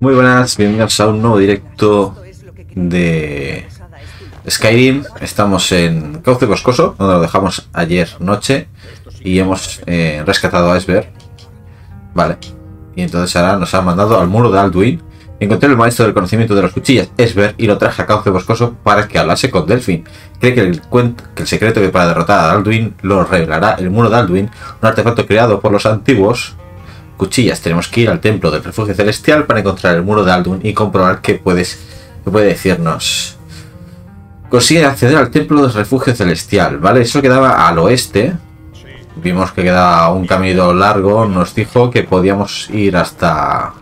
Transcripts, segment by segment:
Muy buenas, bienvenidos a un nuevo directo de Skyrim. Estamos en Cauce Boscoso, donde lo dejamos ayer noche y hemos rescatado a Esber. Vale, y entonces ahora nos han mandado al muro de Alduin. Encontré el maestro del conocimiento de las cuchillas, Esber, y lo traje a Cauce Boscoso para que hablase con Delfín. Cree que el secreto que para derrotar a Alduin lo revelará el muro de Alduin, un artefacto creado por los antiguos cuchillas. Tenemos que ir al templo del refugio celestial para encontrar el muro de Alduin y comprobar qué puede decirnos. Consigue acceder al templo del refugio celestial, ¿vale? Eso quedaba al oeste. Vimos que quedaba un camino largo. Nos dijo que podíamos ir hasta...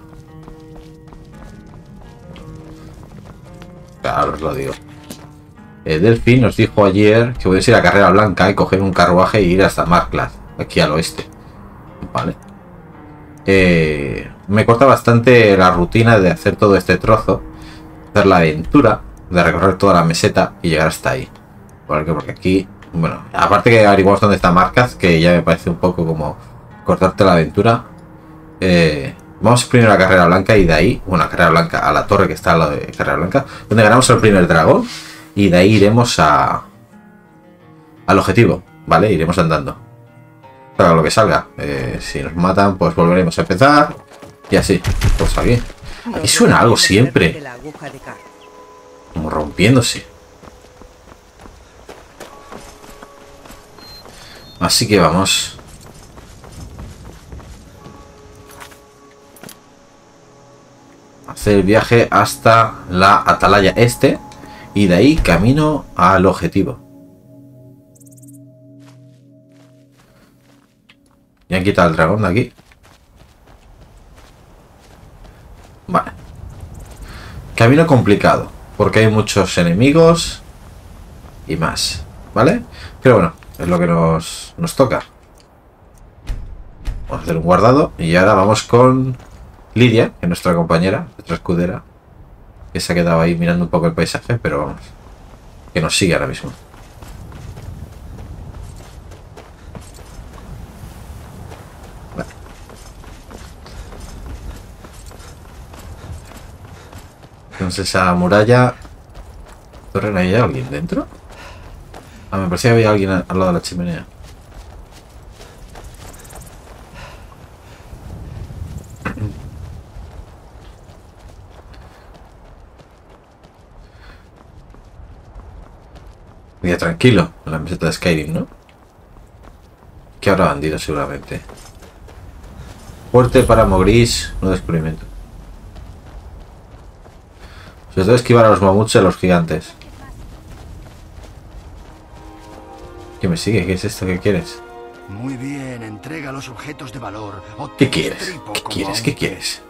Claro, os lo digo. Delphi nos dijo ayer que podéis ir a Carrera Blanca y coger un carruaje e ir hasta Marklad, aquí al oeste. Vale. Me corta bastante la rutina de hacer todo este trozo, hacer la aventura de recorrer toda la meseta y llegar hasta ahí, porque aquí, bueno, aparte que averiguamos dónde está Marklad, que ya me parece un poco como cortarte la aventura. Vamos primero a Carrera Blanca y de ahí, bueno, a Carrera Blanca, a la torre que está al lado de Carrera Blanca, donde ganamos el primer dragón, y de ahí iremos al objetivo, ¿vale? Iremos andando para lo que salga. Si nos matan, pues volveremos a empezar y así. Pues aquí suena algo siempre, como rompiéndose. Así que vamos. A hacer el viaje hasta la atalaya este y de ahí camino al objetivo. Ya han quitado el dragón de aquí. Vale. Camino complicado, porque hay muchos enemigos y más, ¿vale? Pero bueno, es lo que nos toca. Vamos a hacer un guardado y ahora vamos con Lidia, que es nuestra compañera, nuestra escudera, que se ha quedado ahí mirando un poco el paisaje, pero vamos, que nos sigue ahora mismo. Entonces esa muralla... ¿Torre, hay alguien dentro? Ah, me parecía que había alguien al lado de la chimenea. Día tranquilo en la meseta de Skyrim, ¿no? Que habrá bandidos seguramente. Fuerte, páramo gris, no descubrimiento. Sobre todo esquivar a los mamuts y a los gigantes. ¿Qué me sigue? ¿Qué es esto? ¿Qué quieres? Muy bien, entrega los objetos de valor. ¿Qué quieres? ¿Qué quieres? ¿Qué quieres?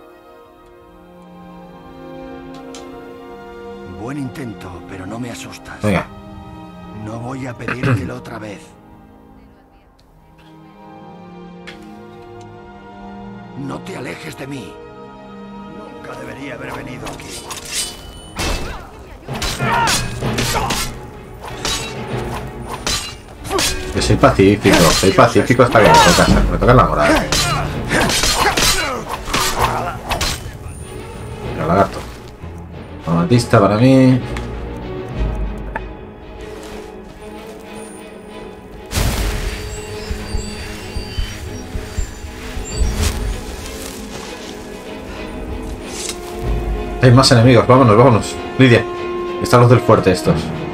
Buen intento, pero no me asustas. Venga. No voy a pedírtelo otra vez. No te alejes de mí. Nunca debería haber venido aquí. Yo soy pacífico hasta que me toca la moral. Pero lagarto. Amatista para mí. Hay más enemigos, vámonos, vámonos. Lidia, están los del fuerte estos.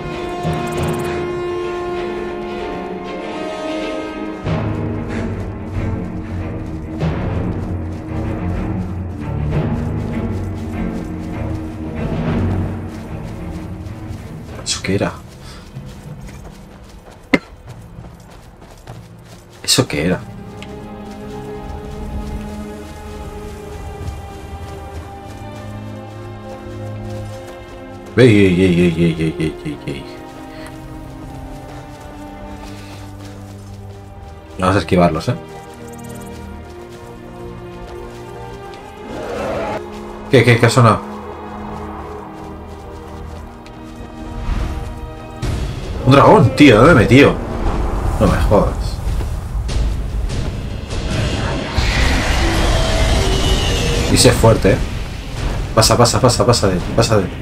¿Eso qué era? ¿Eso qué era? Ey. Vamos a esquivarlos, ¿eh? ¿Qué ha sonado? Un dragón, tío, ¿dónde me he metido? No me jodas. Y sé fuerte, ¿eh? Pasa, pasa, pasa, pasa de él, pasa de él.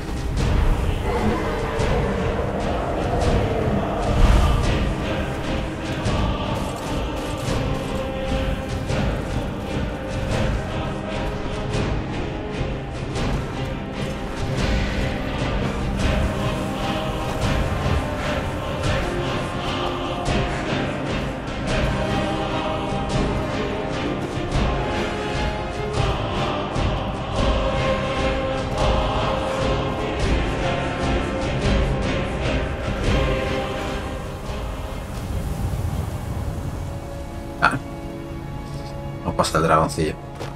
No pasa el dragoncillo.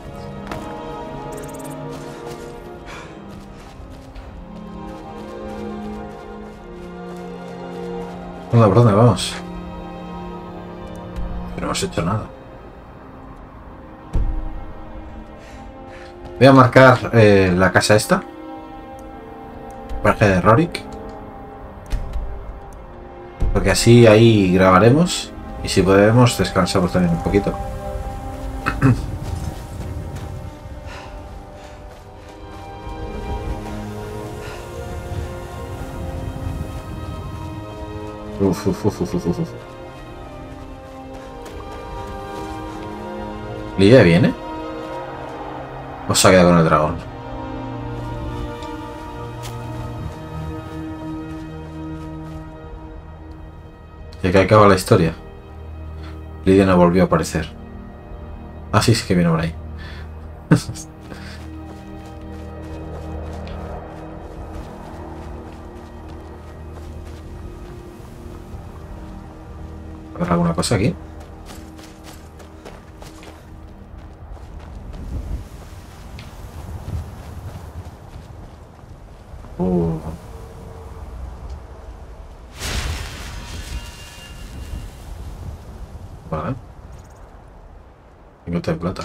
¿Por dónde vamos? Pero no hemos hecho nada. Voy a marcar la casa esta. Paraje de Rorik. Porque así ahí grabaremos. Y si podemos descansamos también un poquito. ¿Lidia viene? ¿O se ha quedado con el dragón? ¿Y que acaba la historia? Lidia no volvió a aparecer. Ah, sí, sí que viene por ahí. ¿Habrá alguna cosa aquí? Vale. Lingote de plata.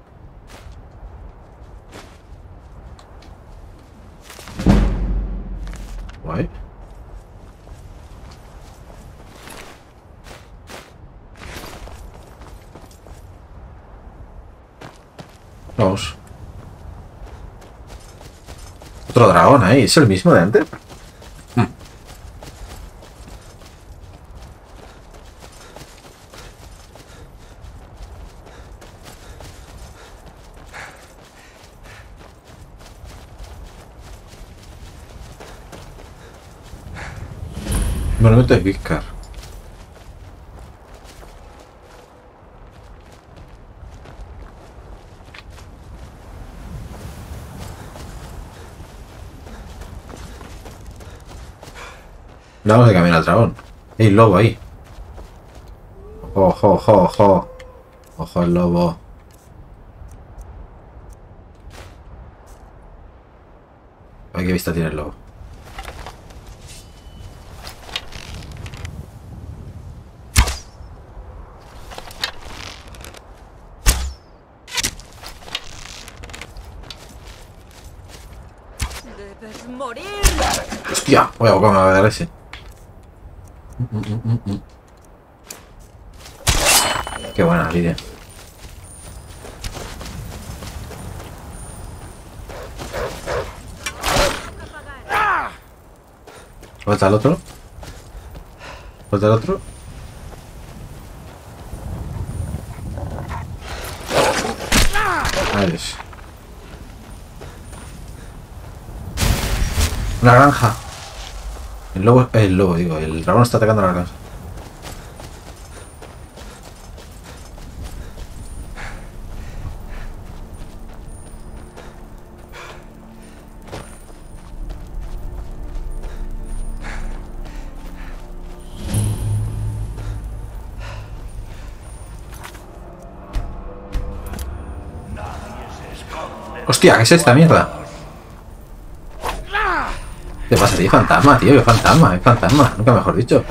Guay. Vamos. Otro dragón ahí. ¿Es el mismo de antes? Bueno, te Vizcar. Vamos de camino al dragón. ¡Ey, lobo ahí! ¡Ojo, ojo, ojo! ¡Ojo el lobo! ¿A qué vista tiene el lobo? Debes morir. ¡Hostia! Voy a me va a dar ese. Qué buena Lidia. ¿Falta el otro? ¿Falta el otro? Ahí es. Una granja. El lobo, digo, el dragón está atacando la granja. ¡Hostia! ¿Qué es esta mierda? ¿Qué pasa, tío? Fantasma, tío. ¿Qué fantasma? Es fantasma. Nunca mejor dicho.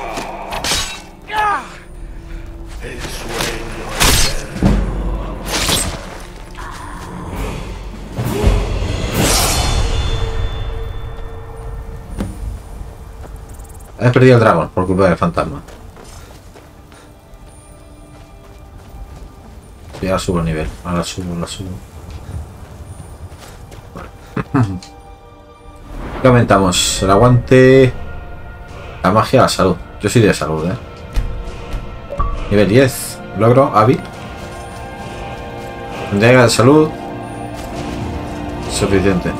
He perdido el dragón por culpa del fantasma. Y ahora subo el nivel. Ahora subo, la subo. ¿Qué aumentamos? El aguante, la magia, la salud. Yo soy de salud, ¿eh? Nivel 10. Logro, Abby. Entrega de salud. Suficiente.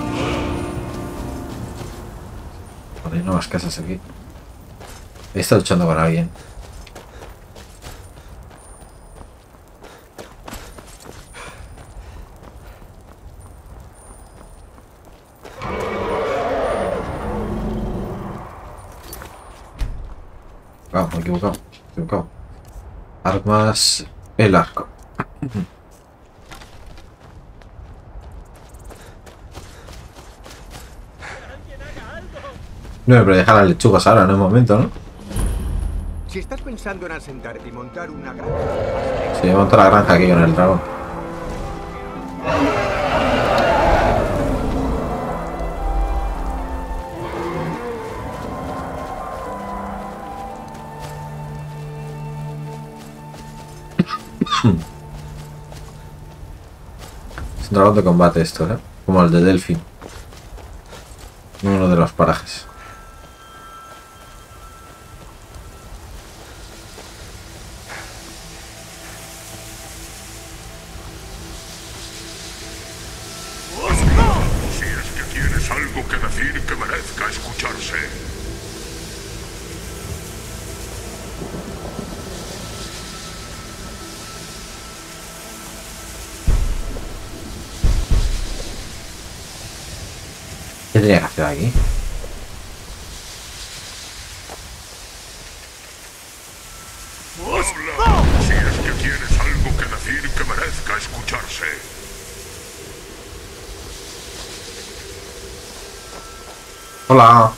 Vale, hay nuevas casas aquí. Ahí está luchando con alguien. Vamos, me he equivocado. Armas, el arco. No, pero dejar las lechugas ahora, no es momento, ¿no? Si estás pensando en asentarte y montar una granja... Sí, monto la granja aquí con el dragón. Es un dragón de combate esto, ¿eh? Como el de Delphi. Uno de los parajes. Si es que tienes algo que decir que merezca escucharse. ¿Qué tenía que hacer aquí? Habla. Si es que tienes algo que decir que merezca escucharse. Hola.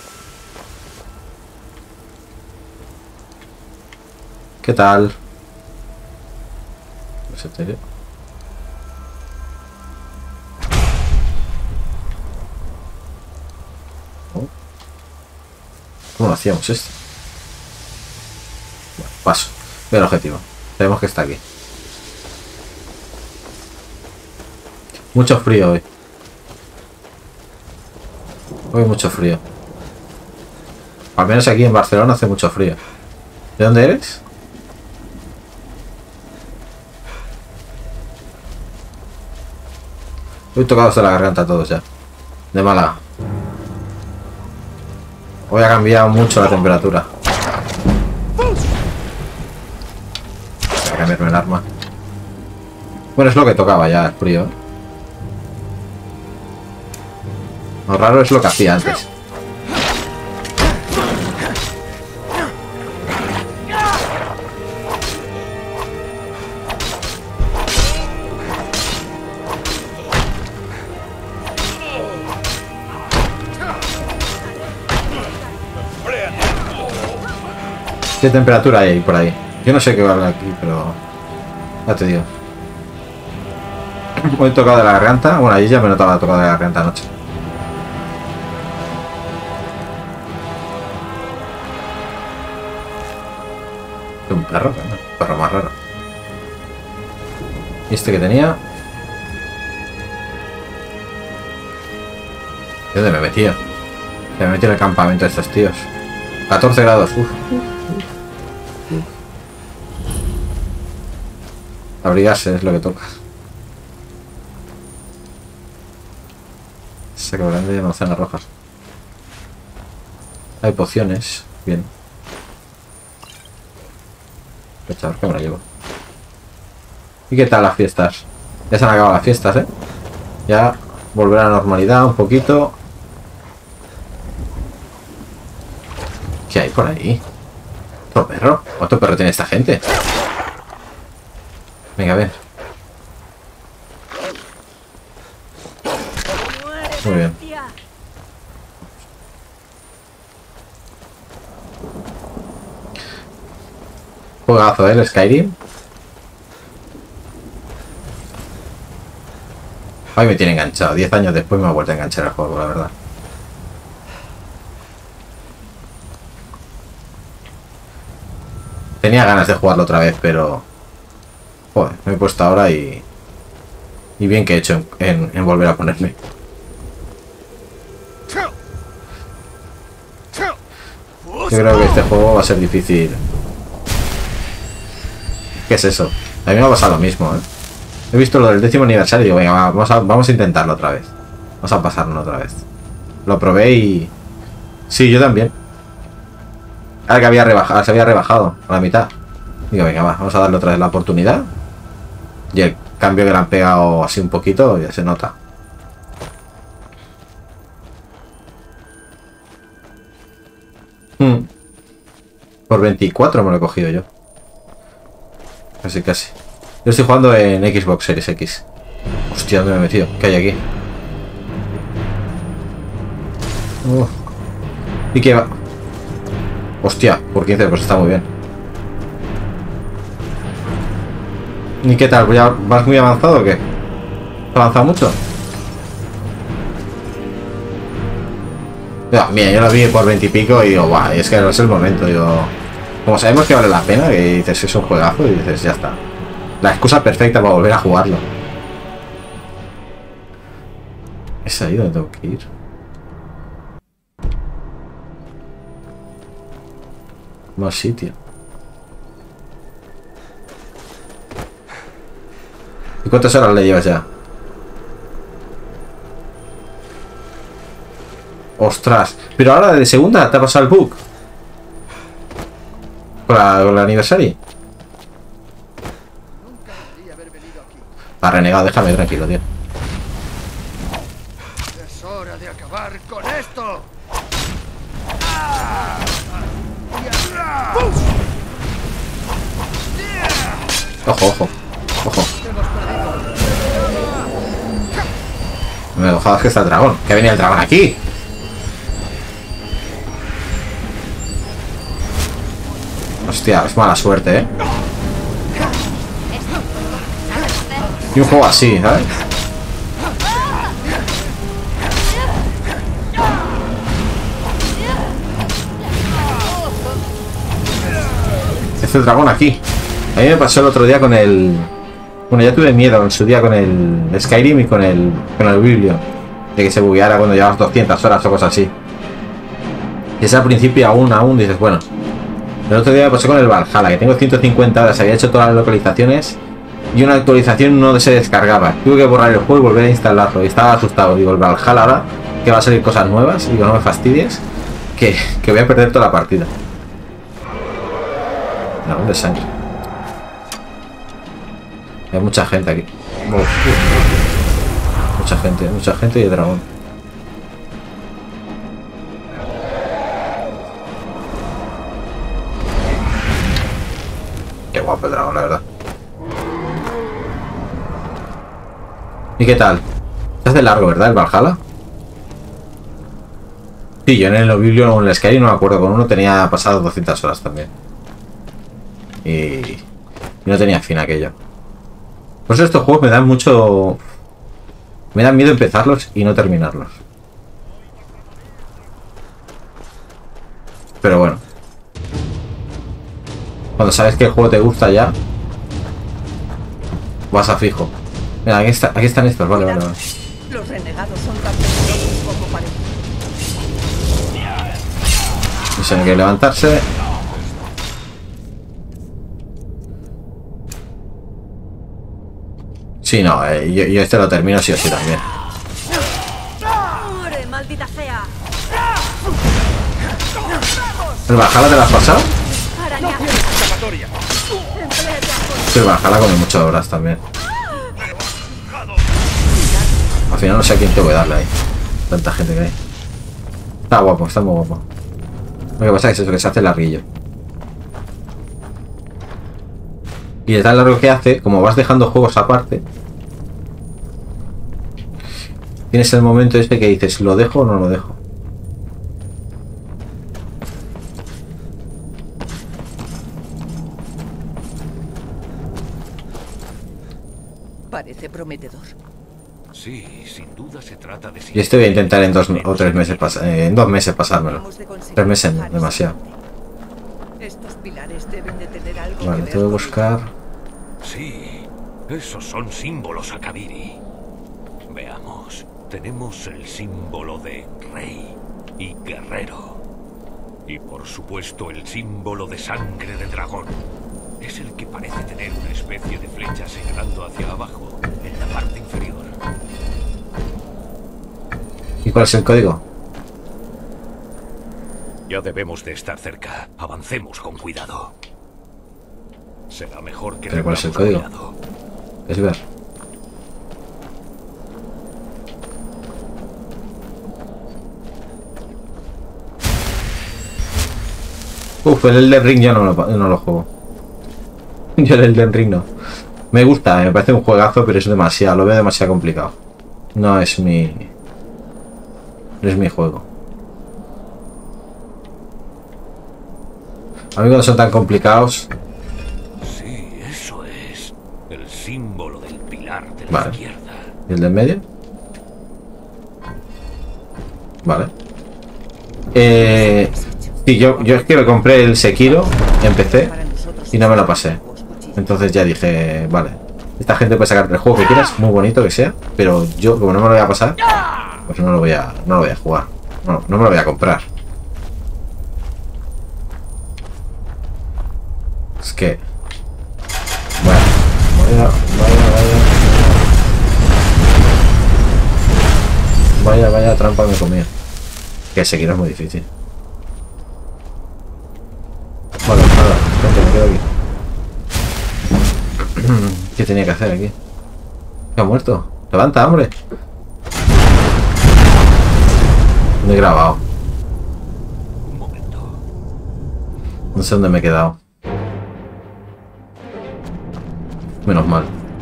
¿Qué tal? ¿Es en serio? Oh. ¿Cómo lo hacíamos esto? Bueno, paso. Ve el objetivo. Sabemos que está aquí. Mucho frío hoy. Hoy mucho frío. Al menos aquí en Barcelona hace mucho frío. ¿De dónde eres? Hoy tocados de la garganta todos ya. De Málaga. Hoy ha cambiado mucho la temperatura. Voy a cambiarme el arma. Bueno, es lo que tocaba ya, el frío, ¿eh? Lo raro es lo que hacía antes. ¿Qué temperatura hay por ahí? Yo no sé qué va a haber aquí, pero... ya te digo. Hoy he tocado de la garganta. Bueno, ahí ya me notaba tocado de la garganta anoche. Un perro, ¿no? Un perro más raro. ¿Y este que tenía? ¿Dónde me metía? Me metí en el campamento de estos tíos. 14 grados, uff. Abrigarse es lo que toca. Saco grande de manzanas rojas. Hay pociones. Bien. Echador que me lo llevo. ¿Y qué tal las fiestas? Ya se han acabado las fiestas, ¿eh? Ya volver a la normalidad un poquito. ¿Qué hay por ahí? ¿Otro perro? ¿Cuánto perro tiene esta gente? Venga, a ver. Muy bien. Juegazo, ¿eh? El Skyrim. Ay, me tiene enganchado. 10 años después me ha vuelto a enganchar el juego, la verdad. Tenía ganas de jugarlo otra vez, pero... joder, me he puesto ahora y bien que he hecho en volver a ponerme. Yo creo que este juego va a ser difícil. ¿Qué es eso? A mí me ha pasado lo mismo, ¿eh? He visto lo del 10º aniversario y digo, venga, vamos a intentarlo otra vez. Vamos a pasarlo otra vez. Lo probé y... Sí, yo también. Ahora que había rebajado, se había rebajado a la mitad. Digo, venga, vamos a darle otra vez la oportunidad. Y el cambio que le han pegado así un poquito ya se nota. Por 24 me lo he cogido yo. Casi, casi. Yo estoy jugando en Xbox Series X. Hostia, ¿dónde me he metido? ¿Qué hay aquí? ¿Y qué va? Hostia, por 15, pues está muy bien. ¿Y qué tal? ¿Ya vas muy avanzado o qué? ¿Has avanzado mucho? Ya, bien, yo lo vi por 20 y pico y digo, guau, es que no es el momento. Digo, como sabemos que vale la pena, que dices es un juegazo y dices, ya está. La excusa perfecta para volver a jugarlo. ¿Es ahí donde tengo que ir? Más sitio. ¿Y cuántas horas le llevas ya? Ostras. Pero ahora de segunda te ha pasado el bug. Con el aniversario. Ha renegado, déjame tranquilo, tío. Es hora de acabar con esto. Ojo, ojo. Ojo. Me jodas que está el dragón. Que venía el dragón aquí. Hostia, es mala suerte, ¿eh? Y un juego así, ¿sabes? Es el dragón aquí. A mí me pasó el otro día con el... Bueno, ya tuve miedo en su día con el Skyrim y con el Biblio. De que se bugueara cuando llevas 200 horas o cosas así. Y es al principio aún dices, bueno. El otro día me pasó con el Valhalla, que tengo 150 horas, había hecho todas las localizaciones y una actualización no se descargaba. Tuve que borrar el juego y volver a instalarlo. Y estaba asustado. Digo, el Valhalla ahora, que va a salir cosas nuevas. Digo, no me fastidies, que voy a perder toda la partida. Dragón de sangre. Hay mucha gente aquí. Mucha gente y el dragón. Qué guapo el dragón, la verdad. ¿Y qué tal? Se hace largo, ¿verdad? El Valhalla. Sí, yo en el Biblio o en el Skyrim no me acuerdo. Con uno tenía pasado 200 horas también. Y no tenía fin aquello. Por eso estos juegos me dan mucho... Me dan miedo empezarlos y no terminarlos. Pero bueno. Cuando sabes que el juego te gusta ya, vas a fijo. Mira, aquí están estos, vale. Los renegados son tan peligrosos como parecen. Tienen que levantarse. Sí, no, yo este lo termino sí o sí también. ¡Maldita sea! ¿El Valhalla te lo has pasado? Sí, el Valhalla come muchas horas también. Al final no sé a quién tengo que darle ahí. Tanta gente que hay. Está guapo, está muy guapo. Lo que pasa es eso, que se hace larguillo. Y de tan largo que hace, como vas dejando juegos aparte, tienes el momento ese que dices, ¿lo dejo o no lo dejo? Parece prometedor. Sí, sin duda se trata de... Y este voy a intentar en 2 o 3 meses en 2 meses pasármelo. 3 meses no, demasiado. Estos pilares deben de tener algo Vale, que tengo que ver buscar. Sí, esos son símbolos, Akabiri. Veamos, tenemos el símbolo de rey y guerrero. Y por supuesto el símbolo de sangre de dragón. Es el que parece tener una especie de flecha señalando hacia abajo, en la parte inferior. ¿Y cuál es el código? Ya debemos de estar cerca. Avancemos con cuidado. Será mejor que ¿Pero cuál es el tengamos código? cuidado. Es ver. Uf, el Elden Ring yo no lo juego. Yo el Elden Ring no. Me gusta, me parece un juegazo, pero es demasiado, lo veo demasiado complicado. No es mi... No es mi juego. A mí cuando son tan complicados... Sí, eso es. El símbolo del pilar de la Vale. izquierda. ¿Y el del medio? Vale. Sí, yo es que me compré el Sekiro en PC y no me lo pasé. Entonces ya dije, vale, esta gente puede sacar el juego que quieras, muy bonito que sea, pero yo, como no me lo voy a pasar, pues no lo voy a jugar. No me lo voy a comprar. Es que... Vaya trampa me comía. Que Sekiro es muy difícil. Vale, nada, gente, me quedo aquí. ¿Qué tenía que hacer aquí? ¿Qué ha muerto? ¡Levanta, hombre! Me he grabado. Un momento. No sé dónde me he quedado. Menos mal.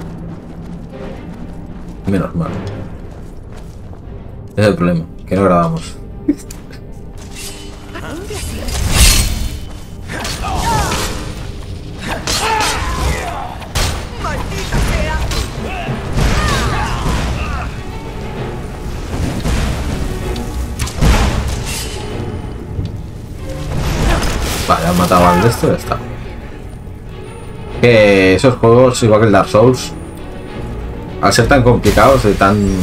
Menos mal. Ese es el problema, que no grabamos. ¡Maldita sea! Vale, han matado al de esto y ya está. Que esos juegos, igual que el Dark Souls, al ser tan complicados, de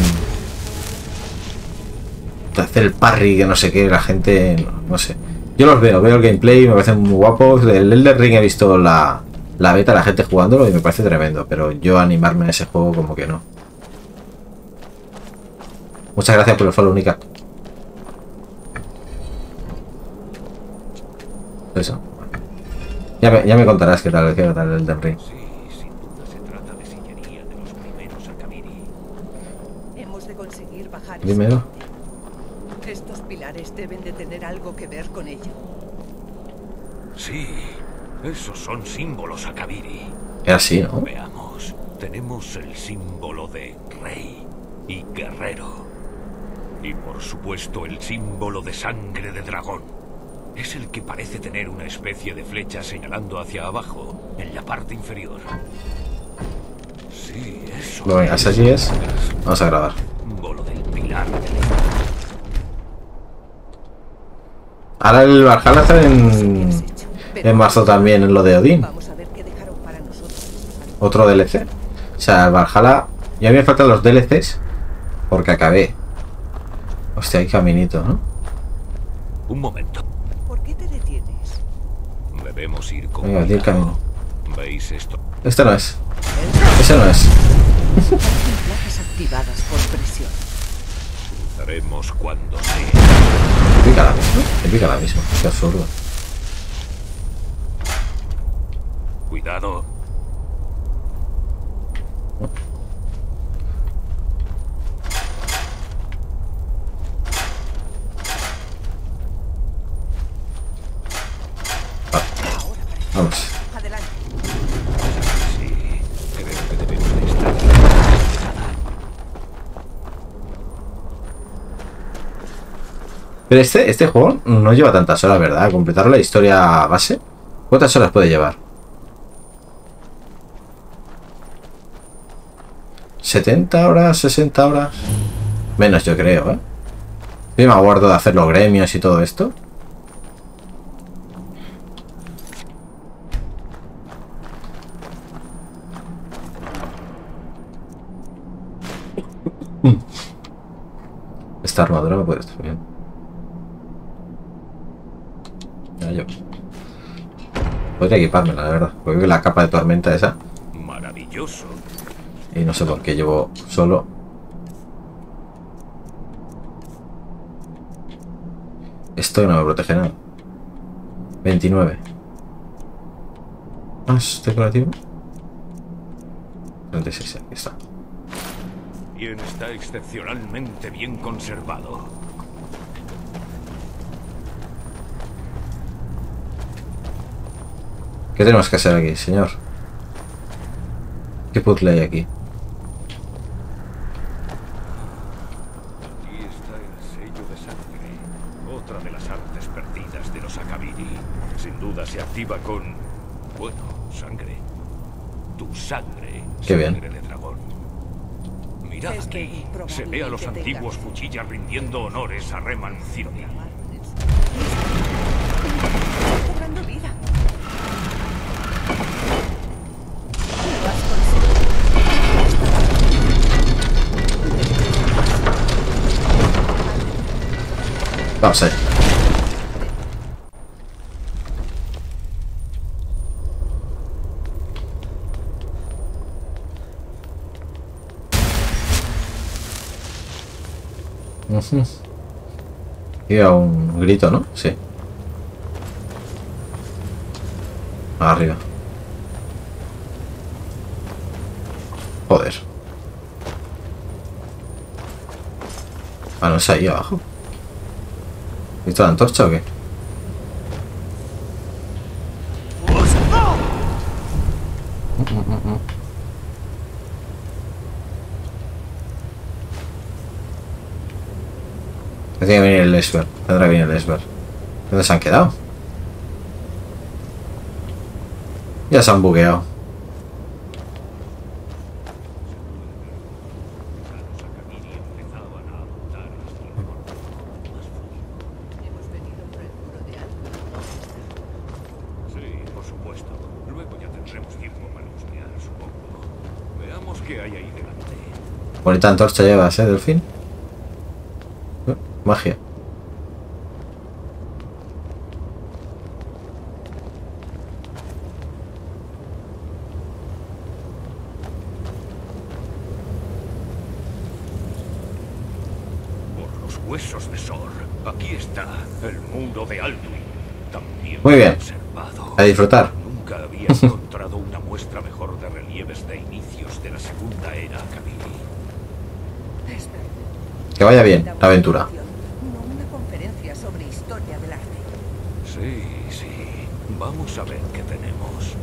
hacer el parry, que no sé qué, la gente, no sé. Yo los veo el gameplay, me parecen muy guapos. El Elden Ring he visto la beta, la gente jugándolo y me parece tremendo, pero yo animarme a ese juego como que no. Muchas gracias por el follow, Nika. Eso. Ya me contarás qué tal el Elden Ring. Sí, sin duda se trata de sillería de los primeros Akabiri. Hemos de conseguir bajar ese Dímelo. puente. Estos pilares deben de tener algo que ver con ello. Sí, esos son símbolos Akabiri. Era así, ¿no? Veamos, tenemos el símbolo de rey y guerrero. Y por supuesto el símbolo de sangre de dragón. Es el que parece tener una especie de flecha señalando hacia abajo, en la parte inferior. Sí, eso. Bueno, venga, así es. Vamos a grabar. Símbolo del pilar de la... Ahora el Valhalla está en marzo también, en lo de Odín. Vamos a ver qué dejaron para nosotros. Otro DLC. O sea, el Valhalla... Ya me faltan los DLCs porque acabé. Hostia, hay caminito, ¿no? Un momento. ¿Por qué te detienes? Debemos ir con Venga, di el cuidado. camino. ¿Veis esto? Este no es. Ese no es. Parecen placas activadas por presión. Haremos cuando sea. Me pica la misma. Me pica la misma. Qué absurdo. Cuidado. Vamos. Adelante. Sí, creo que debemos de estar. Pero este juego no lleva tantas horas, ¿verdad? Completar la historia base. ¿Cuántas horas puede llevar? 70 horas, 60 horas. Menos, yo creo, ¿eh? Yo me acuerdo de hacer los gremios y todo esto. Esta armadura me puede estar bien. yo. Podría equipármela, la verdad. Porque veo la capa de tormenta esa. Maravilloso. Y no sé por qué llevo solo. Esto no me protege nada. 29. Más decorativo. 36, aquí está. Bien, está excepcionalmente bien conservado. ¿Qué tenemos que hacer aquí, señor? ¿Qué puzzle hay aquí? Aquí está el sello de sangre. Otra de las artes perdidas de los Akabiri. Sin duda se activa con... bueno, sangre. Tu sangre. Qué bien. Sangre de dragón. Mirad Es aquí. improbable Se ve a los que antiguos tengas- cuchillas rindiendo honores a Reman Cirodi. Está cobrando vida. Lo has Vamos ahí. Y a un grito, ¿no? Sí. Arriba. Joder. Ah, no es ahí abajo. ¿Visto la antorcha o qué? Tiene que venir el Esper. Tendrá que venir el Esper. ¿Dónde se han quedado? Ya se han bugueado. Hemos venido por el muro de algo. Sí, por supuesto. Luego ya tendremos tiempo para husmear, supongo. Veamos qué hay ahí delante. Bonita antorcha llevas, Delfín. Magia. Por los huesos de Sor. Aquí está el muro de Alduin. También Muy bien. conservado. A disfrutar. Nunca había encontrado una muestra mejor de relieves de inicios de la segunda era Akabiri. Es verdad. Que vaya bien la aventura. No una conferencia sobre historia del arte. Sí, sí. Vamos a ver qué tenemos.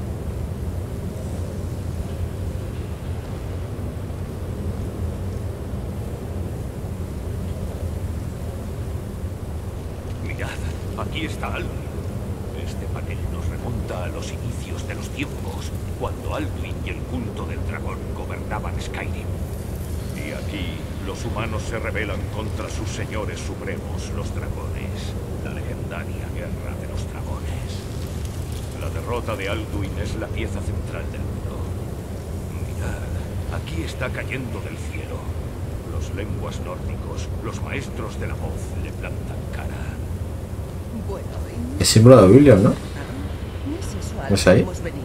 Mirad, aquí está Alduin. Este panel nos remonta a los inicios de los tiempos, cuando Alduin y el culto del dragón gobernaban Skyrim. Y aquí, los humanos se rebelan contra sus señores supremos, los dragones. La legendaria guerra de los dragones. La derrota de Alduin es la pieza central del muro. Mirad, aquí está cayendo del cielo. Los lenguas nórdicos, los maestros de la voz, le plantan cara. Bueno, El símbolo de William, ¿no? ¿no es eso a ¿No es lo que ahí? hemos venido?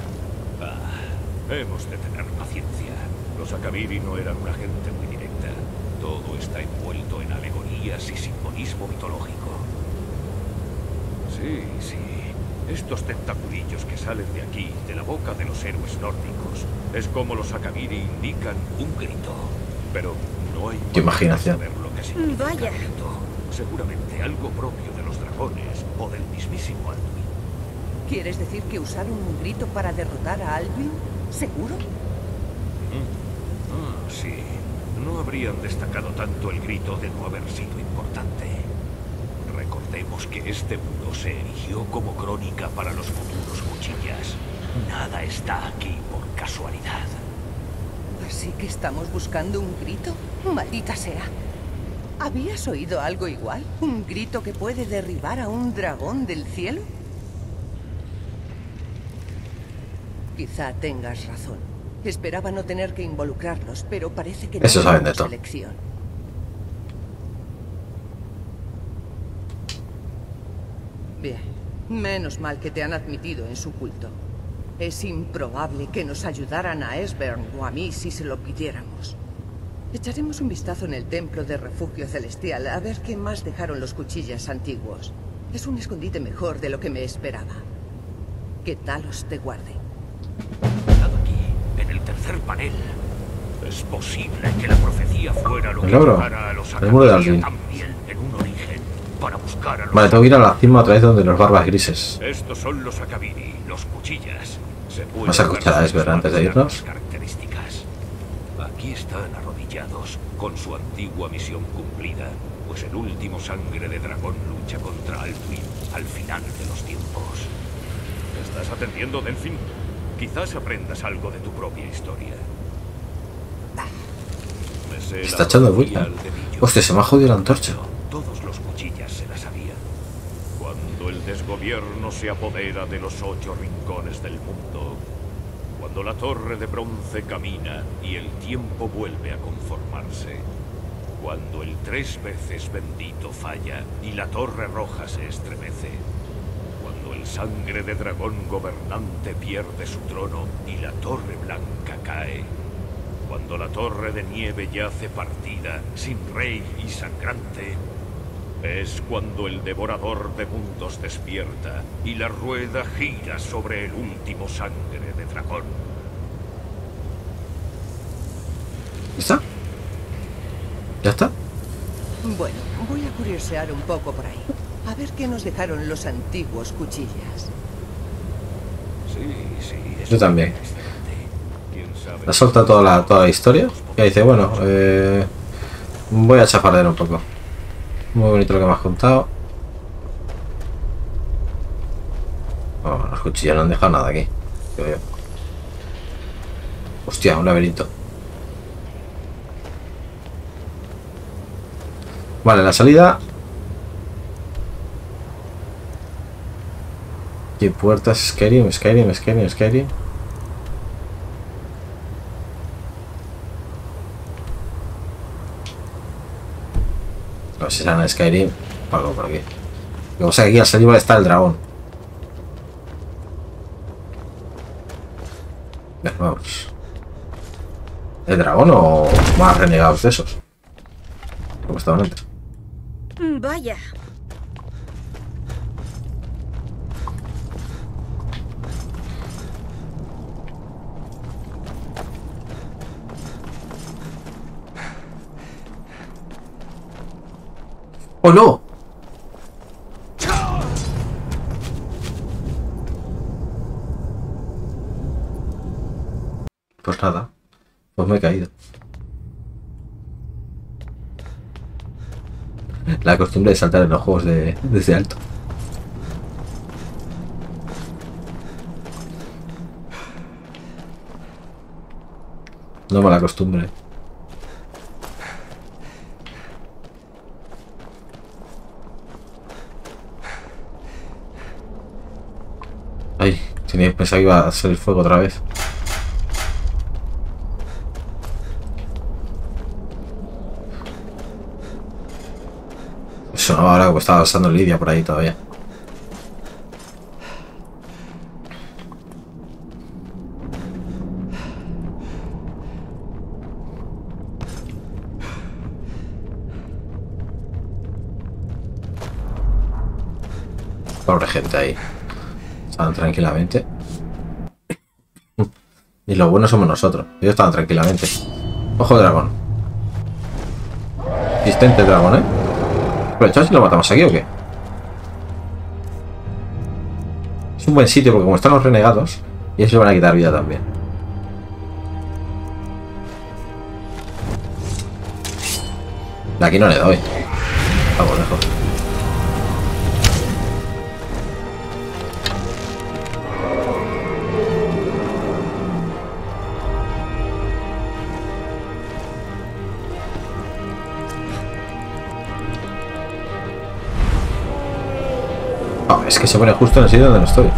Hemos de tener paciencia. Los Akabiri no eran una gente muy directa. Todo está envuelto en alegorías y simbolismo mitológico. Sí, sí. Estos tentaculillos que salen de aquí, de la boca de los héroes nórdicos, es como los Akabiri indican un grito. Pero no hay Qué imaginación. manera de saber lo que significa Vaya. el grito. Seguramente algo propio de los dragones o del mismísimo Alduin. ¿Quieres decir que usaron un grito para derrotar a Alduin? ¿Seguro? Sí. No habrían destacado tanto el grito de no haber sido importante. Recordemos que este muro se erigió como crónica para los futuros cuchillas. Nada está aquí por casualidad. ¿Así que estamos buscando un grito? Maldita sea. ¿Habías oído algo igual? ¿Un grito que puede derribar a un dragón del cielo? Quizá tengas razón. Esperaba no tener que involucrarlos, pero parece que no Eso saben de tenemos todo. elección. Bien. Menos mal que te han admitido en su culto. Es improbable que nos ayudaran a Esbern o a mí si se lo pidiéramos. Echaremos un vistazo en el templo de refugio celestial a ver qué más dejaron los cuchillas antiguos. Es un escondite mejor de lo que me esperaba. Que Talos te guarde. Aquí, en el tercer panel. Es posible que la profecía fuera lo que logro. llevara a los El muro de Academia Alduin. también en un origen para buscar a los... Vale, tengo que ir a la cima otra vez donde los barbas grises. Estos son los Akabiri, los cuchillas. Se pueden Vamos a escuchar a Esbern antes de irnos. características. Aquí están arrodillados, con su antigua misión cumplida, pues el último sangre de dragón lucha contra Alduin al final de los tiempos. ¿Estás atendiendo, Delfín? Quizás aprendas algo de tu propia historia. Me sé Está la echando profecía bulla. al dedillo. Hostia, se me ha jodido la antorcha. Todos los cuchillas se la sabían. Cuando el desgobierno se apodera de los 8 rincones del mundo, cuando la torre de bronce camina y el tiempo vuelve a conformarse, cuando el 3 veces bendito falla y la torre roja se estremece, cuando el sangre de dragón gobernante pierde su trono y la torre blanca cae, cuando la torre de nieve yace partida, sin rey y sangrante, es cuando el devorador de mundos despierta y la rueda gira sobre el último sangre de dragón. ¿Está? ¿Ya está? Bueno, voy a curiosear un poco por ahí. A ver qué nos dejaron los antiguos cuchillas. Sí, es Yo también. excelente. ¿Quién sabe? La suelta toda la historia. Y dice, bueno, voy a chafardear un poco. Muy bonito lo que me has contado. Oh, los cuchillos no han dejado nada aquí. Creo yo. Hostia, un laberinto. Vale, la salida. ¿Qué puertas? Skyrim. A ver si salen a Skyrim. Algo por aquí. Lo que pasa es que aquí al salir está el dragón. Bien, vamos. ¿El dragón o más renegados de esos? Como estaban antes. Vaya. ¡Oh, no! Pues nada. Pues me he caído. La costumbre de saltar en los juegos desde alto. No mala costumbre. Ay, tenía pensado que iba a ser el fuego otra vez. Sonaba ahora como estaba pasando Lidia por ahí todavía. Pobre gente ahí. Estaban tranquilamente. Y lo bueno somos nosotros. Ellos estaban tranquilamente. Ojo dragón. Existente dragón, ¿eh? Aprovechamos si lo matamos aquí o qué. Es un buen sitio porque como están los renegados, y ellos le van a quitar vida también. De aquí no le doy. Vamos lejos. Oh, es que se pone justo en el sitio donde no estoy.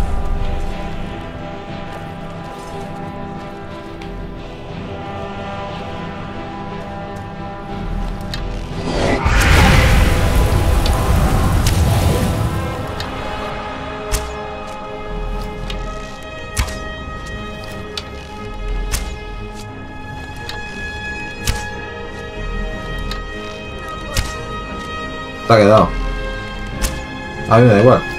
Te ha quedado. A mí me da igual.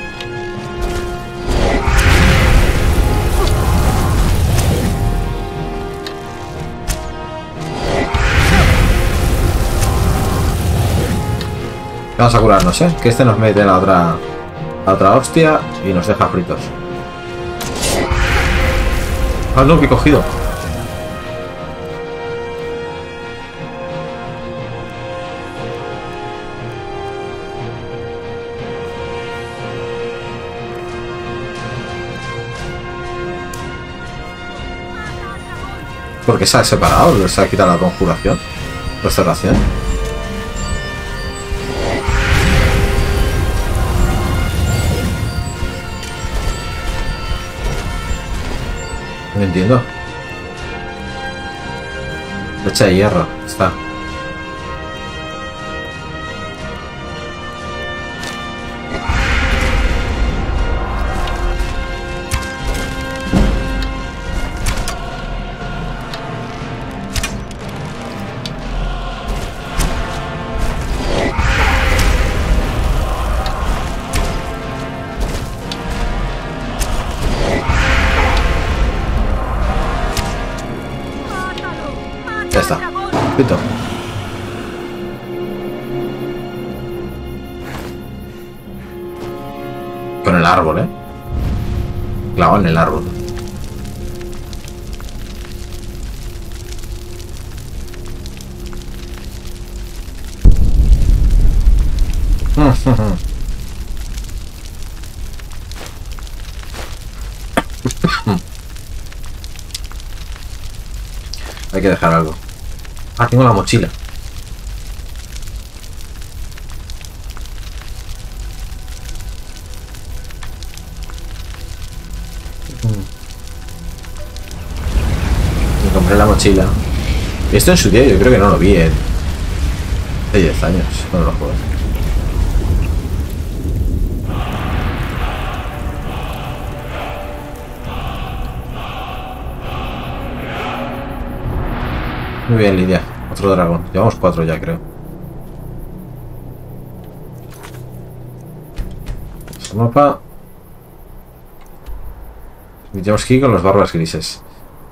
Vamos a curarnos, que este nos mete la otra hostia y nos deja fritos. Ah, no, que he cogido. ¿Por qué se ha separado? ¿Se ha quitado la conjuración? Restauración. No entiendo. Flecha de hierro. Está. Ya está. Pito. Con el árbol, clavado en el árbol. Hay que dejar algo. Ah, tengo la mochila. Me compré la mochila. Esto en su día yo creo que no lo vi hace 10 años. No lo juego. Muy bien, Lidia. Otro dragón. Llevamos 4 ya, creo. Este mapa. Y tenemos que ir con los barbas grises.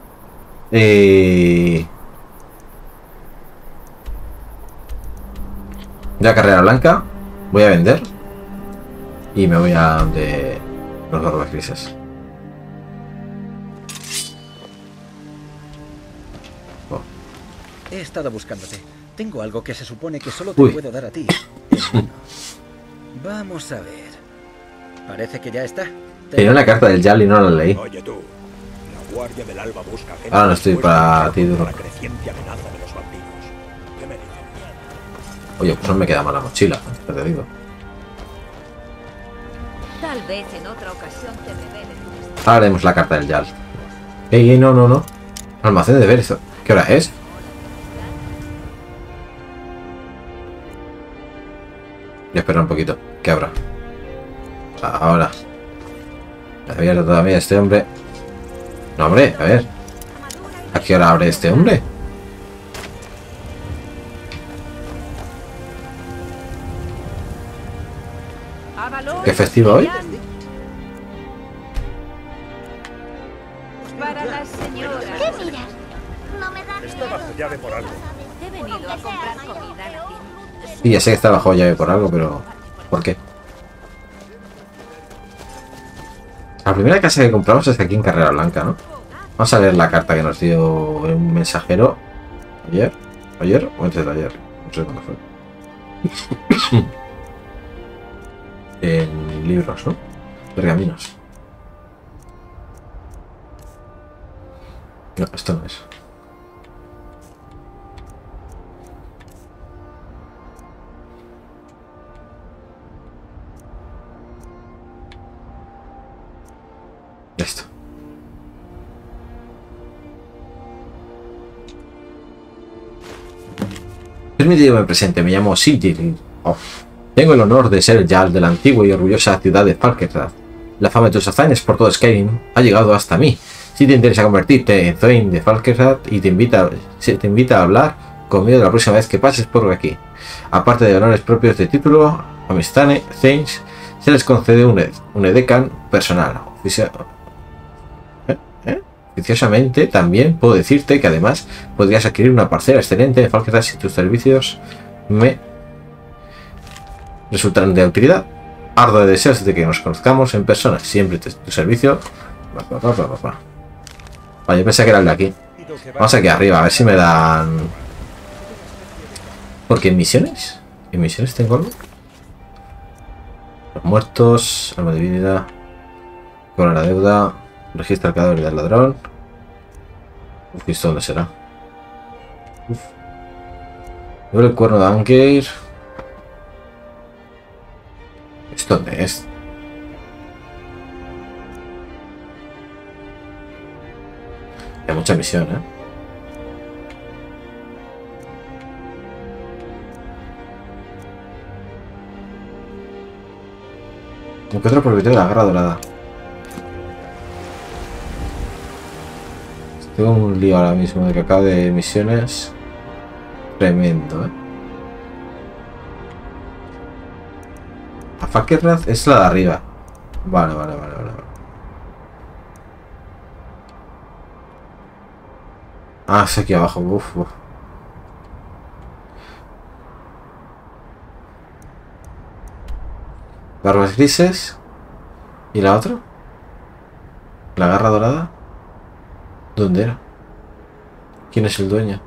Ya carrera blanca. Voy a vender. Y me voy a de los barbas grises. He estado buscándote. Tengo algo que se supone que solo te puedo dar a ti. Vamos a ver. Parece que ya está. Tenía una carta del Jarl y no la leí. Oye tú, la Guardia del Alba busca gente. Ahora no estoy para ti, duro. La creciente amenaza de los vampiros. ¿Qué me dicen? Oye, pues no me queda mal la mochila, ya te digo. Tal vez en otra ocasión te revele tu destino. Ahora haremos la carta del Jarl. No. Almacén de deberes. ¿Qué hora es? Voy a esperar un poquito. ¿Qué habrá? Ahora. Abierto todavía este hombre. No, hombre, a ver. ¿A qué hora abre este hombre? ¿Qué festivo hoy? Para la señora. ¿Qué miras? No me da Está bajo llave por algo. He venido a comprar comida a la tienda. Sí, ya sé que está bajo llave por algo, pero... ¿por qué? La primera casa que compramos es aquí en Carrera Blanca, ¿no? Vamos a leer la carta que nos dio un mensajero ayer. ¿Ayer o antes de ayer? No sé cuándo fue. En libros, ¿no? Pergaminos. No, esto no es. Esto. Permíteme que me presente, me llamo Sigil. Tengo el honor de ser el Jarl de la antigua y orgullosa ciudad de Falkenrath. La fama de tus hazañas por todo Skyrim ha llegado hasta mí. Si te interesa convertirte en Thane de Falkenrath y te invita a hablar conmigo la próxima vez que pases por aquí. Aparte de honores propios de título, a mis Thanes se les concede un edecán personal. Oficiosamente, también puedo decirte que además podrías adquirir una parcela excelente de Falkenrath si tus servicios me resultan de utilidad. Ardo de deseos de que nos conozcamos en persona. Siempre tu servicio. Vale, yo pensé que era el de aquí. Vamos aquí arriba, a ver si me dan... Porque en misiones... ¿En misiones tengo algo? Los muertos, alma de vida, cobra la deuda, registra el cadáver del ladrón. Uf, ¿esto dónde será? Uf. Luego el cuerno de Angeir. ¿Esto dónde es? Hay mucha misión, ¿eh? Encuentro propietario de la garra dorada. Tengo un lío ahora mismo de que acabo de misiones. Tremendo, ¿eh? A Falkenrath es la de arriba. Vale. Ah, es aquí abajo. Uf. Barbas grises. ¿Y la otra? ¿La garra dorada? ¿Dónde era? ¿Quién es el dueño?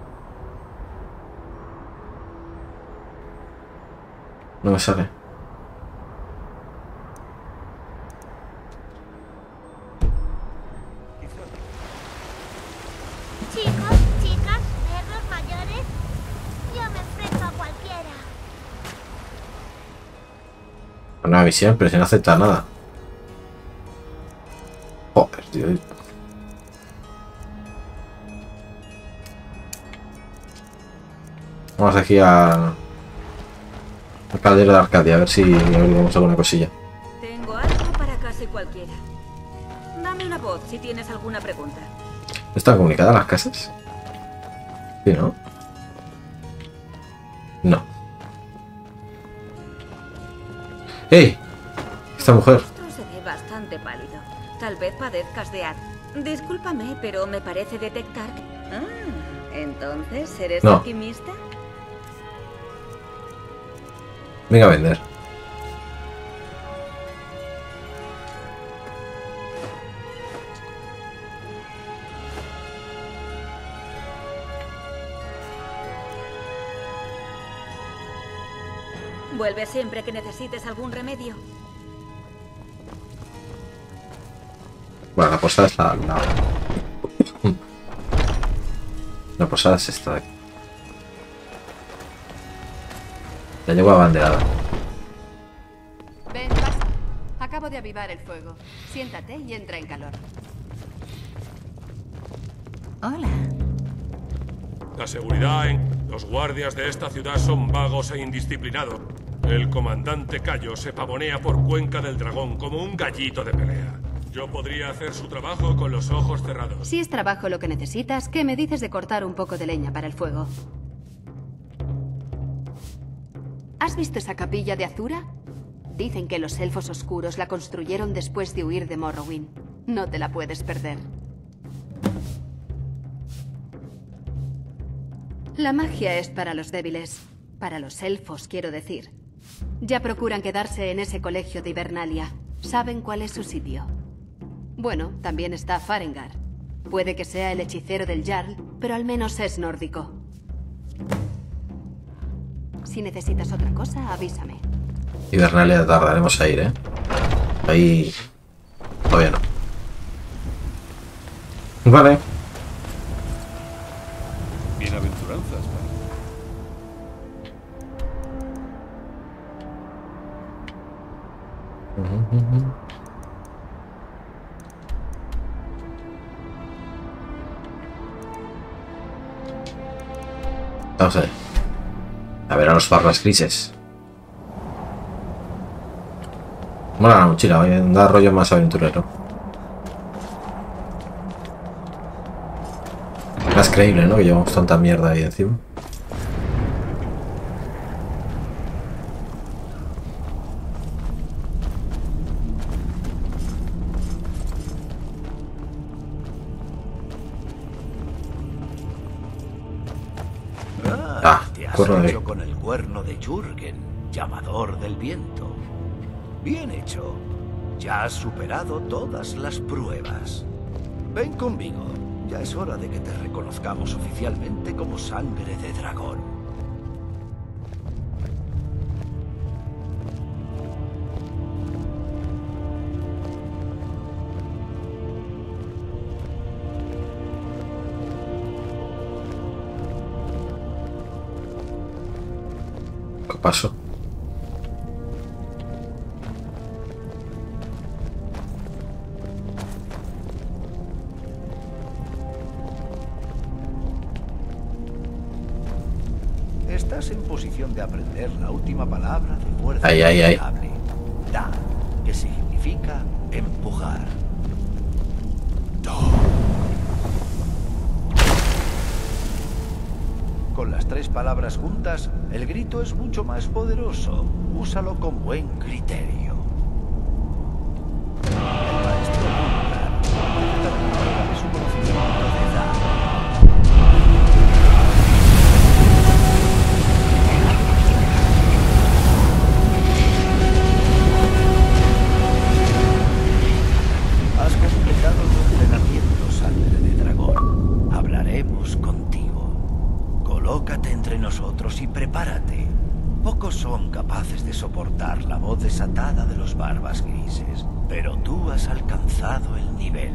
No me sale. Chicos, chicas, perros mayores, yo me enfrento a cualquiera. Una misión, pero si no acepta nada. Joder, tío. Vamos aquí al caldero de Arcadia, a ver si averiguamos alguna cosilla. Tengo algo para casi cualquiera. Dame una voz si tienes alguna pregunta. ¿Están comunicadas las casas? Sí, ¿no? No. ¡Ey! Esta mujer. Tu rostro se ve bastante pálido. Tal vez padezcas de Discúlpame, pero me parece detectar... ¿entonces eres No. alquimista? Venga a vender. Vuelve siempre que necesites algún remedio. Bueno, la posada es la... La posada es esta de aquí. La llevo abanderada. Ven, pasa. Acabo de avivar el fuego. Siéntate y entra en calor. Hola. La seguridad en... Los guardias de esta ciudad son vagos e indisciplinados. El comandante Cayo se pavonea por Cuenca del Dragón como un gallito de pelea. Yo podría hacer su trabajo con los ojos cerrados. Si es trabajo lo que necesitas, ¿qué me dices de cortar un poco de leña para el fuego? ¿Has visto esa capilla de Azura? Dicen que los elfos oscuros la construyeron después de huir de Morrowind. No te la puedes perder. La magia es para los débiles. Para los elfos, quiero decir. Ya procuran quedarse en ese colegio de Hibernalia. Saben cuál es su sitio. Bueno, también está Farengar. Puede que sea el hechicero del Jarl, pero al menos es nórdico. Si necesitas otra cosa, avísame. Hibernalia tardaremos a ir, ¿eh? Ahí... Todavía no. Vale. Bienaventuranzas, Vamos a ver. A ver a los barbas grises. Mola la mochila, da rollo más aventurero. Más creíble, ¿no? Que llevamos tanta mierda ahí encima. Te has cuerno de... hecho con el cuerno de Jürgen, llamador del viento. Bien hecho. Ya has superado todas las pruebas. Ven conmigo. Ya es hora de que te reconozcamos oficialmente como sangre de dragón. ¿Qué pasó? Estás en posición de aprender la última palabra de fuerza Ay. inevitable. Da, que significa empujar. Con las 3 palabras juntas, el grito es mucho más poderoso. Úsalo con buen criterio. El maestro Gunnar también habla de su conocimiento de Da. Has completado tu entrenamiento, sangre de dragón. Hablaremos contigo. Colócate entre nosotros y prepárate. Pocos son capaces de soportar la voz desatada de los barbas grises, pero tú has alcanzado el nivel.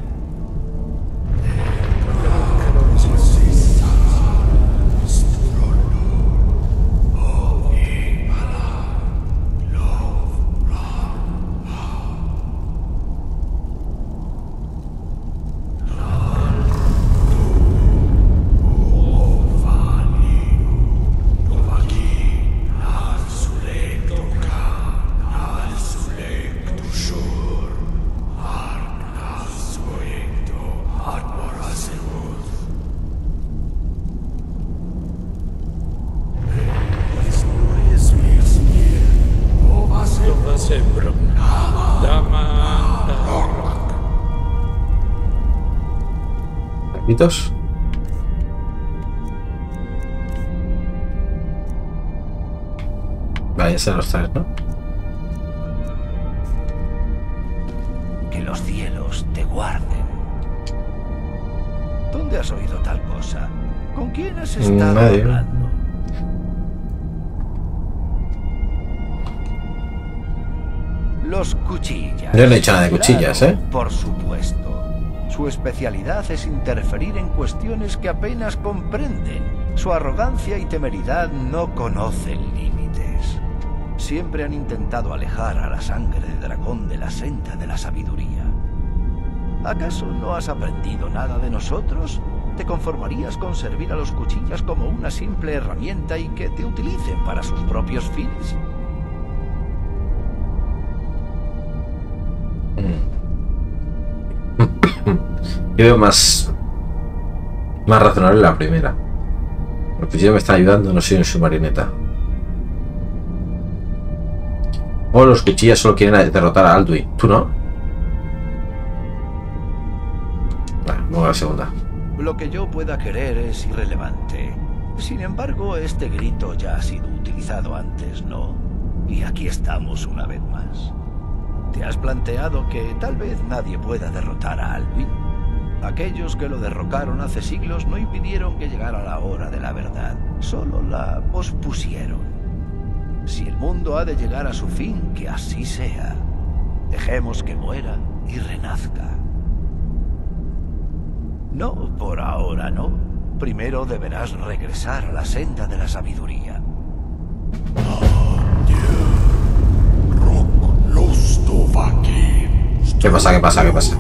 ¿Taquitos? Vaya a ser los 3, ¿no? Que los cielos te guarden. ¿Dónde has oído tal cosa? ¿Con quién has estado hablando? Los cuchillas. Yo no he hecho nada de cuchillas, ¿eh? Por supuesto. Su especialidad es interferir en cuestiones que apenas comprenden. Su arrogancia y temeridad no conocen límites. Siempre han intentado alejar a la sangre de dragón de la senda de la sabiduría. ¿Acaso no has aprendido nada de nosotros? ¿Te conformarías con servir a los cuchillas como una simple herramienta y que te utilicen para sus propios fines? Yo veo más razonable la primera. El cuchillo me está ayudando, no soy en su marioneta. O los cuchillas solo quieren derrotar a Alduin. ¿Tú no? Vale, vamos a la segunda. Lo que yo pueda querer es irrelevante. Sin embargo, este grito ya ha sido utilizado antes, ¿no? Y aquí estamos una vez más. ¿Te has planteado que tal vez nadie pueda derrotar a Alduin? Aquellos que lo derrocaron hace siglos no impidieron que llegara la hora de la verdad, solo la pospusieron. Si el mundo ha de llegar a su fin, que así sea. Dejemos que muera y renazca. No, por ahora no. Primero deberás regresar a la senda de la sabiduría. ¿Qué pasa? ¿Qué pasa? ¿Qué pasa?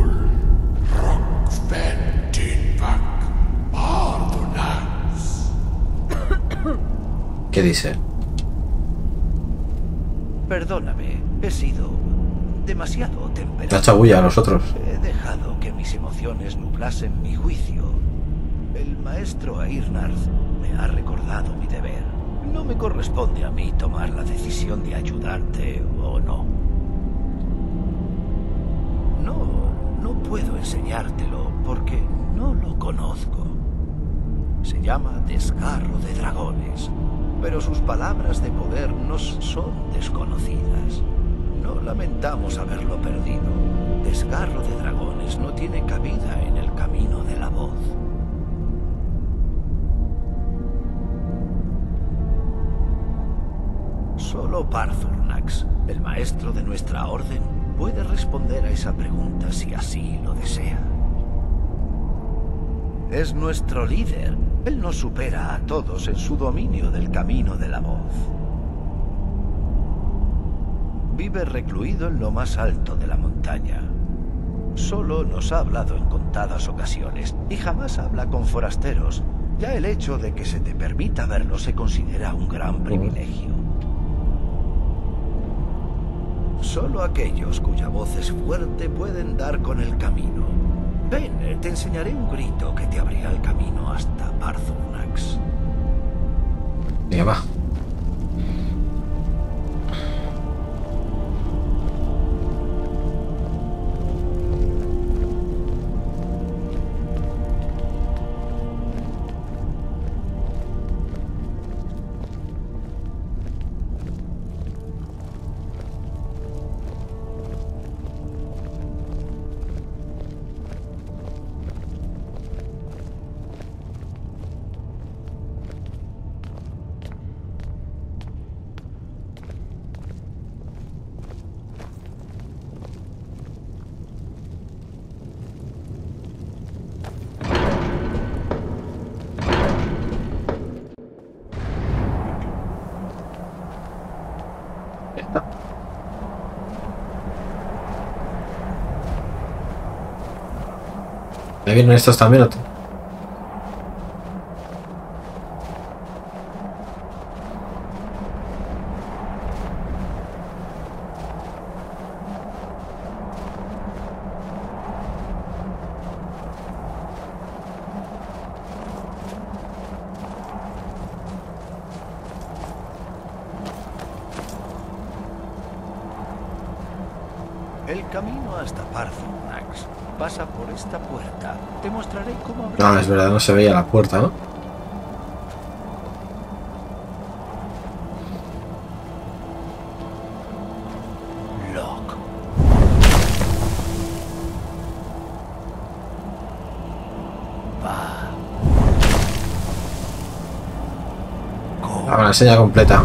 ¿Qué dice? Perdóname, he sido demasiado temperado. La chabulla a nosotros. He dejado que mis emociones nublasen mi juicio. El maestro Airnarth me ha recordado mi deber. No me corresponde a mí tomar la decisión de ayudarte o no. No puedo enseñártelo porque no lo conozco. Se llama Desgarro de Dragones, pero sus palabras de poder nos son desconocidas. No lamentamos haberlo perdido. Desgarro de Dragones no tiene cabida en el camino de la voz. Solo Paarthurnax, el maestro de nuestra orden, puede responder a esa pregunta si así lo desea. Es nuestro líder. Él nos supera a todos en su dominio del camino de la voz. Vive recluido en lo más alto de la montaña. Solo nos ha hablado en contadas ocasiones y jamás habla con forasteros. Ya el hecho de que se te permita verlo se considera un gran privilegio. Solo aquellos cuya voz es fuerte pueden dar con el camino. Ven, te enseñaré un grito que te abrirá el camino hasta Paarthurnax. Ya va. ¿Me vienen estos también o tú? El camino hasta Paarthurnax pasa por esta puerta. Te mostraré cómo abrir. No, es verdad, no se veía la puerta, ¿no? Lock. Va. Ah, la enseña completa.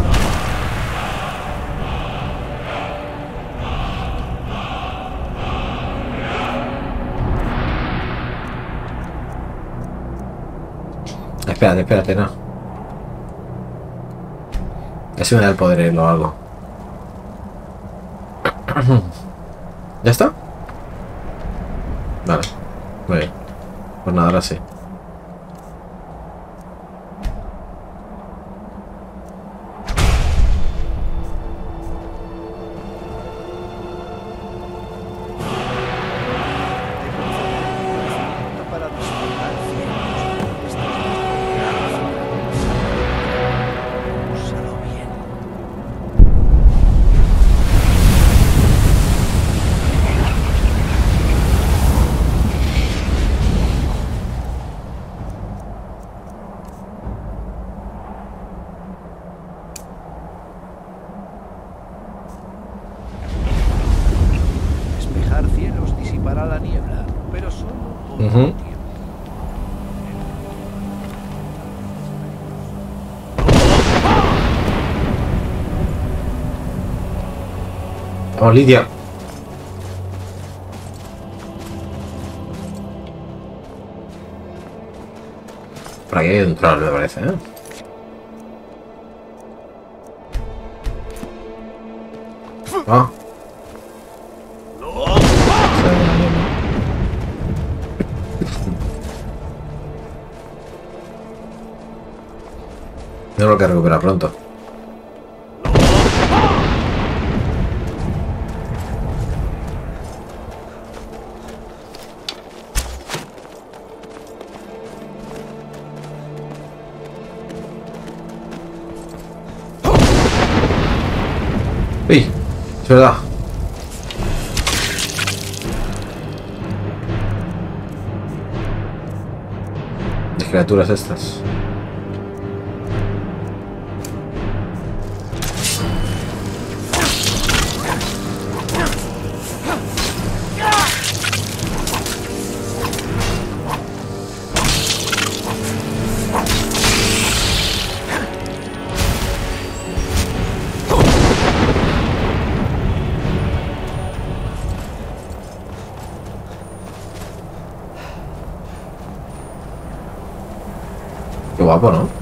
Espérate, espérate, no. Ese me da el poder o algo. ¿Ya está? Vale. Muy bien. Pues nada, ahora sí. Cielos disipará la niebla, pero solo por un tiempo. Oh, Lidia. Por aquí hay un troll, me parece, ¿eh? Ah. No lo que recuperar pronto. ¡Uy! Es verdad. Las criaturas estas. guapo, ¿no?